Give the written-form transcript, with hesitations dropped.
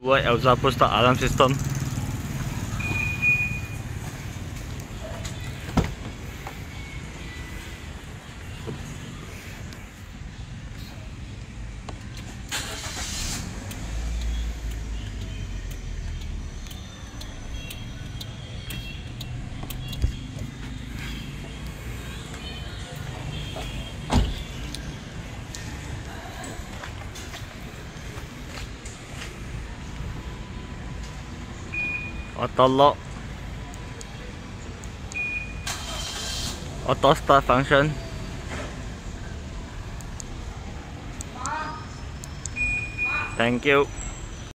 Why Elsa push the alarm system? Auto lock, auto start function. Thank you.